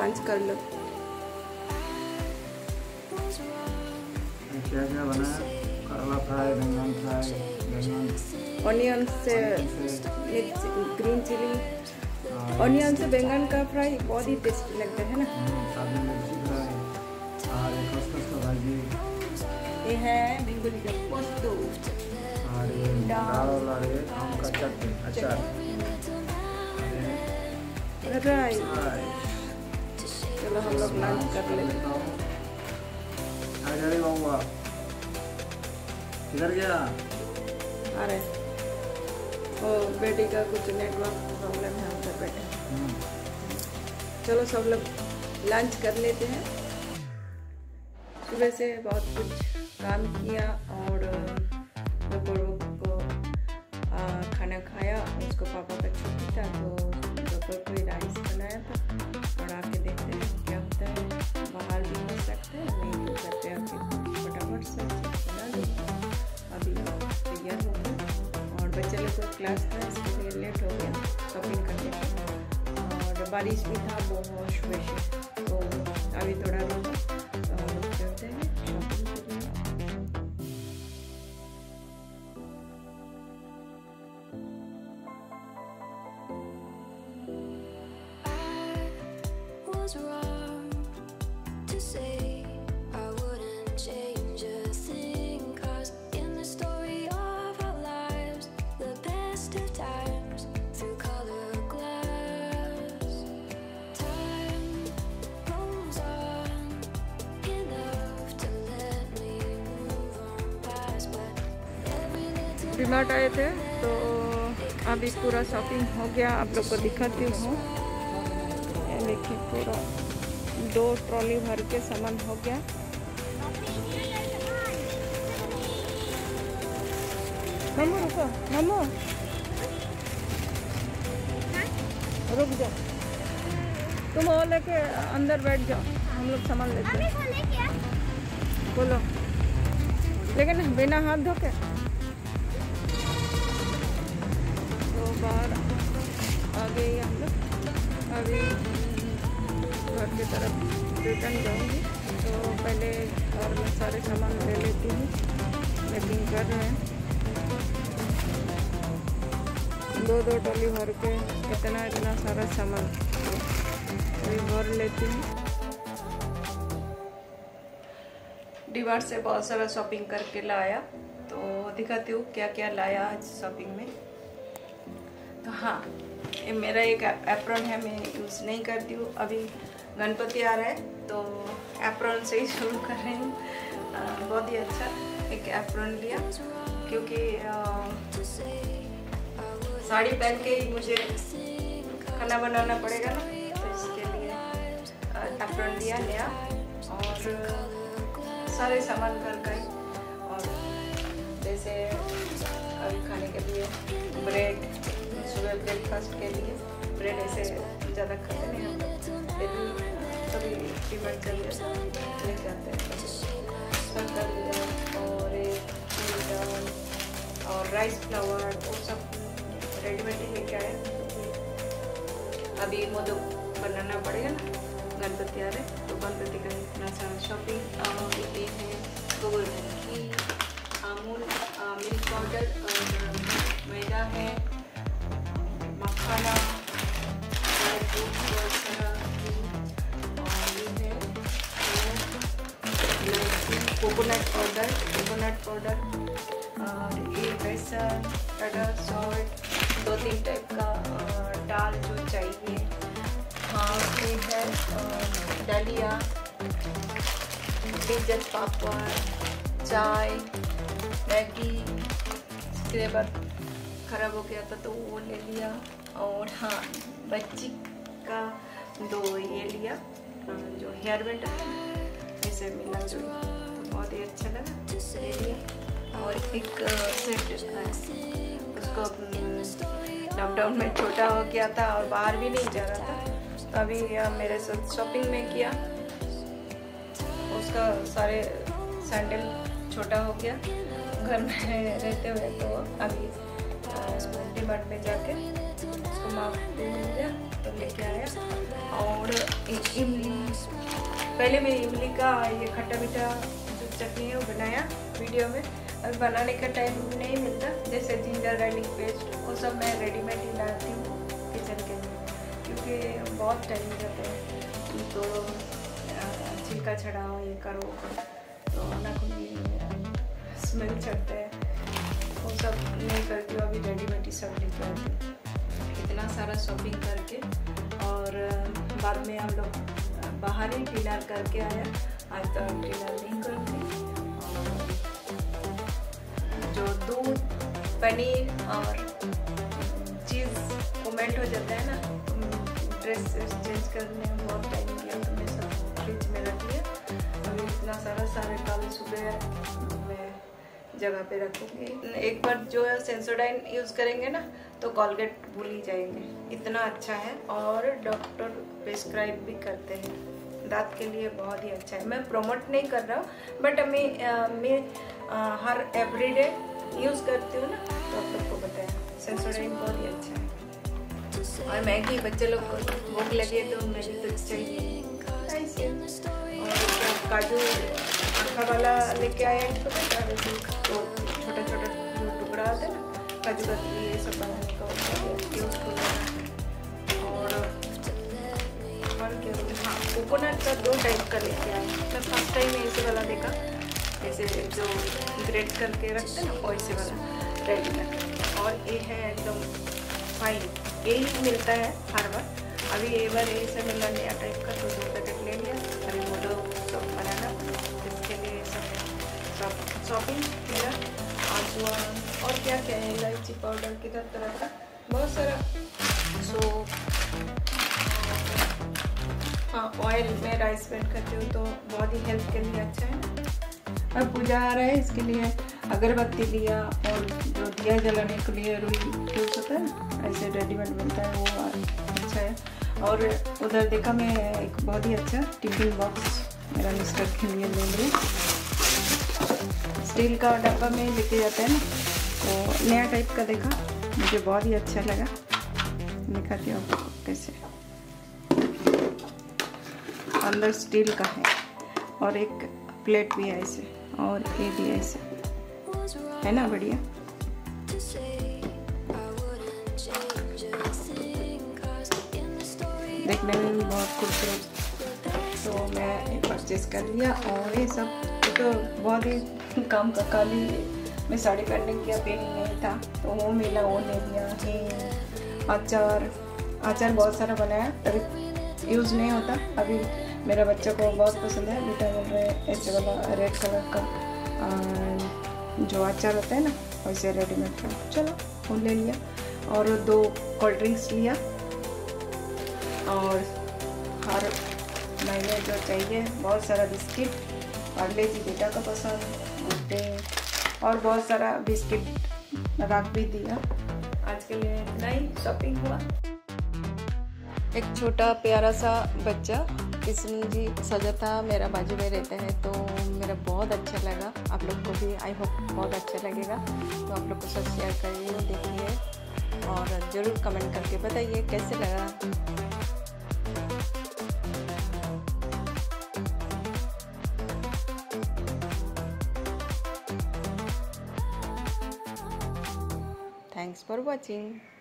Lunch कर लो। क्या क्या बनाया? करला फ्राई, बैंगन फ्राई, ऑनियन से ग्रीन चिली, ऑनियन से बैंगन का फ्राई बहुत ही टेस्टी लगता है ना। सादी मिर्ची फ्राई और खसखस का भाजी, ये है बेंगोली का पोस्तो और ये दाल और ये आम का चटनी अचार, राइस। चलो हम लोग लंच कर लेते हैं। अरे बाबा किधर गया? अरे वो बेटी का कुछ नेटवर्क प्रॉब्लम है, उधर बैठे। चलो सब लोग लंच कर लेते हैं। सुबह से बहुत कुछ काम किया और दोपहर को खाना खाया। उसको पापा का छुट्टी था तो दोपहर को ही राइस बनाया था। और आके देखते हैं क्या होता है, बाहर भी हो सकते हैं, नहीं हो सकते आके फटाफट से बना दो। अभी तैयार हो गया और बच्चे लोग को क्लास था इसके लिए लेट हो गया शॉपिंग करने का। और बारिश भी था बहुत सुबह से, तो अभी थोड़ा रुका तो हम लोग चलते हैं शॉपिंग करने। डीमार्ट आए थे तो अभी पूरा शॉपिंग हो गया। आप लोग को दिखाती हूँ। ये देखिए पूरा 2 ट्रॉली भर के सामान हो गया। मम्मू रुको, मम्मू रुक जाओ, तुम वो लेके अंदर बैठ जाओ, हम लोग सामान लेते हैं। बोलो, लेकिन बिना हाथ धो के। बाहर आ गए हम लोग। अभी घर की तरफ रिटर्न जाऊंगी तो पहले और मैं सारे सामान ले लेती हूँ। पैकिंग कर रहे हैं 2 ट्रॉली भर के, इतना सारा सामान अभी भर लेती हूँ। डीमार्ट से बहुत सारा शॉपिंग करके लाया तो दिखाती हूँ क्या क्या लाया आज शॉपिंग में। तो हाँ, ये मेरा एक एप्रॉन है, मैं यूज़ नहीं करती हूँ। अभी गणपति आ रहा है तो एप्रॉन से ही शुरू कर रही हूँ। बहुत ही अच्छा एक एप्रॉन लिया क्योंकि साड़ी पहन के ही मुझे खाना बनाना पड़ेगा ना, तो इसके लिए एप्रॉन लिया नया। और सारे सामान घर का ही, और जैसे अभी खाने के लिए ब्रेड, सुबह ब्रेकफास्ट के लिए ब्रेड ऐसे ज़्यादा खाते नहीं हम लोग, लेकिन कभी डीमार्ट चले जाते हैं सब कर लिया। और एक दाल और राइस फ्लावर वो सब रेडीमेड ही लेके आए। अभी मोदक बनाना पड़ेगा ना, गणपति आ रहे तो गणपति का इतना सारा शॉपिंग। और ये है गोबरधन, अमूल मिल्क पाउडर और मैदा है, मखाना, ड्राई फ्रूट्स बहुत सारा, और ये है कोकोनट पाउडर और ये कैसा टाटा सॉल्ट, 2-3 टाइप का दाल जो चाहिए। हाँ, ये है दलिया, डिजर्ट, पापड़, चाय, मैगी। इसके बाद ख़राब हो गया था तो वो ले लिया। और हाँ, बच्ची का 2 ये लिया जो हेयर बैंड ऐसे मिला जो, तो बहुत ही अच्छा लगा, ले लिया। और एक सेट है, उसको लॉकडाउन में छोटा हो गया था और बाहर भी नहीं जा रहा था, तो अभी मेरे साथ शॉपिंग में किया, उसका सारे सैंडल छोटा हो गया घर में रहते हुए, तो अभी डिमार्ट में जाके उसको माफ भी मिल गया तो लेके आया। और इमली, पहले मैं इमली का ये खट्टा मीठा जो चटनी है वो बनाया वीडियो में। अभी बनाने का टाइम नहीं मिलता, जैसे जिंजर गार्लिक पेस्ट वो सब मैं रेडीमेड ही लाती हूँ किचन के लिए, क्योंकि बहुत टाइम जाता है। तो छिलका छड़ाओ, ये करो, तो नाखून स्मेल चढ़ता है, वो सब नहीं करती हूँ। अभी रेडीमेड ही सब लेके आती हूँ। इतना सारा शॉपिंग करके और बाद में हम लोग बाहर ही डिनर करके आया। आज तो हम डिनर नहीं करूँगी। जो दूध, पनीर और चीज़ को मेल्ट हो जाता है ना, ड्रेस चेंज करने में बहुत टाइम लिया, तो मैं सब फ्रिज में रख लिया। अभी इतना सारे कल सुबह मैं जगह पे रखूँगी। एक बार जो है सेंसोडाइन यूज़ करेंगे ना तो कॉलगेट भूल ही जाएंगे, इतना अच्छा है। और डॉक्टर प्रिस्क्राइब भी करते हैं, दांत के लिए बहुत ही अच्छा है। मैं प्रमोट नहीं कर रहा हूँ, बट मैं हर एवरीडे यूज़ करती हूँ ना, तो आप लोग को बताया सेंसोडाइन बहुत ही अच्छा है। और मैगी, बच्चे लोग को भूख लगे तो मैगी तो चाहिए। और काजू आखा वाला लेके आया, तो छोटा छोटा जो टुकड़ा आता है ना काजू का, ये सब बनाने का यूज़फुल है। और क्या बोलते हैं, हाँ, कोकोनट का 2 टाइप का लेके आया। मैं फर्स्ट टाइम ऐसे वाला देखा, जैसे जो ग्रेट करके रखते हैं ना वैसे वाला रेडीमेड। और ये है एकदम फाइन, यही मिलता है हर बार। अभी ये बार ऐसे मिला नया टाइप का, तो 2 पैकेट ले लिया। अभी मोडो सब बनाना, इसके लिए सब शॉपिंग किया। आजवान और क्या क्या है, इलायची पाउडर की तरह का बहुत सारा। सो हाँ, ऑयल में राइस पेंट करती हूँ तो बहुत ही हेल्थ के लिए अच्छा है ना। अब पूजा आ रहा है, इसके लिए अगरबत्ती लिया, और जो दिया जलाने के लिए रुई यूज होता है ना, ऐसे रेडीमेड मिलता है, वो अच्छा है। और उधर देखा मैं एक बहुत ही अच्छा टिफिन बॉक्स मेरा मिस्टर के लिए ले लिया। स्टील का डब्बा में लेके जाता है ना, तो नया टाइप का देखा, मुझे बहुत ही अच्छा लगा। दिखाती हूँ आपको कैसे, अंदर स्टील का है और एक प्लेट भी है ऐसे, और ये भी ऐसे है ना, बढ़िया। देखने में भी बहुत खूबसूरत, तो मैं परचेज कर लिया। और ये सब तो बहुत ही काम का, काली मैं साड़ी पहनने की पेन नहीं था, तो वो मिला, वो ले लिया। अचार बहुत सारा बनाया, तभी यूज़ नहीं होता। अभी मेरा बच्चा को बहुत पसंद है, बेटा बोल रहे ऐसे वाला रेड कलर का जो अचार होता है ना, वैसे रेडीमेड का, चलो वो ले लिया। और 2 कोल्ड ड्रिंक्स लिया। और हर महीने जो चाहिए बहुत सारा बिस्किट, पार्ले जी बेटा का पसंद, गुड्डे, और बहुत सारा बिस्किट रख भी दिया। आज के लिए इतना ही शॉपिंग हुआ। एक छोटा प्यारा सा बच्चा किस्म जी सजा था, मेरा बाजू में रहता है, तो मेरा बहुत अच्छा लगा। आप लोग को भी आई होप बहुत अच्छा लगेगा, तो आप लोग को सब शेयर करिए, देखिए, और ज़रूर कमेंट करके बताइए कैसे लगा। Thanks for watching.